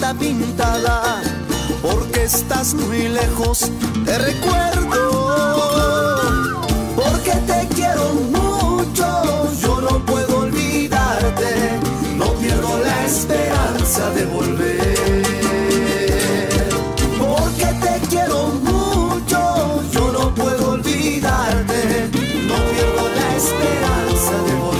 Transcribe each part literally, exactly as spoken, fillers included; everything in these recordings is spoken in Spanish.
está pintada, porque estás muy lejos, te recuerdo, porque te quiero mucho, yo no puedo olvidarte, no pierdo la esperanza de volver, porque te quiero mucho, yo no puedo olvidarte, no pierdo la esperanza de volver.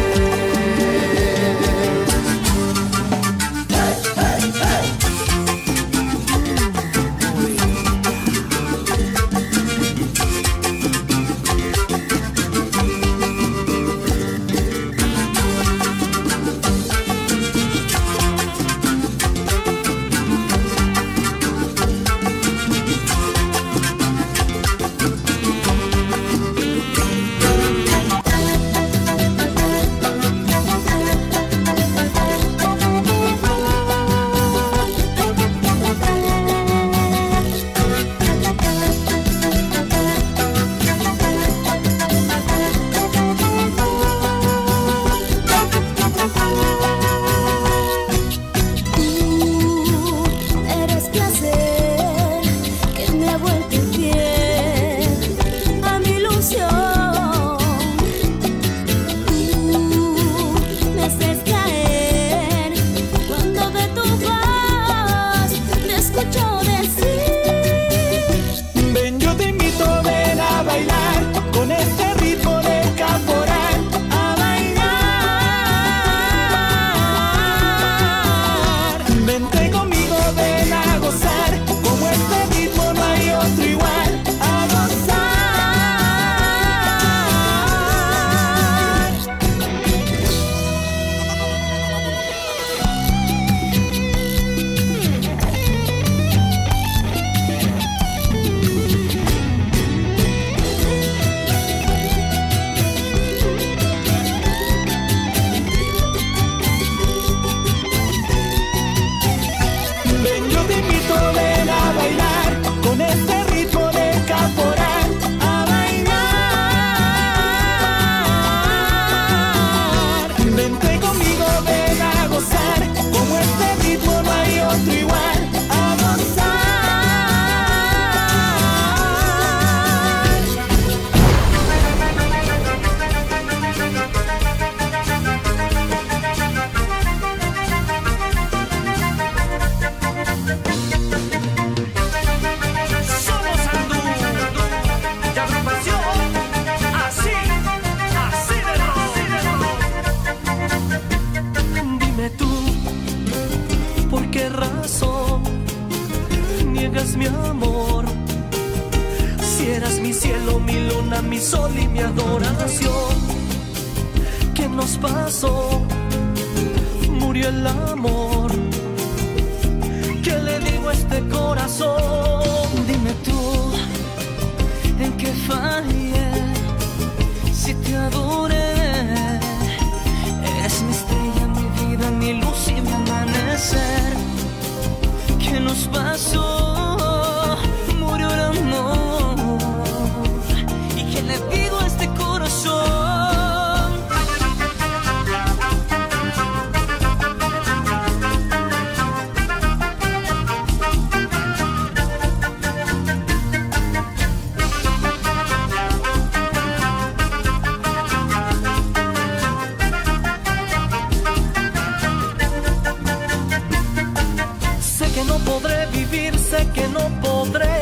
Mi amor, si eras mi cielo, mi luna, mi sol y mi adoración, ¿qué nos pasó? Murió el amor. ¿Qué le digo a este corazón? Dime tú, ¿en qué fallé? Si te adoré, eres mi estrella, mi vida, mi luz y mi amanecer. ¿Qué nos pasó? ¿Y qué le digo a este corazón? Sé que no podré vivir, sé que no podré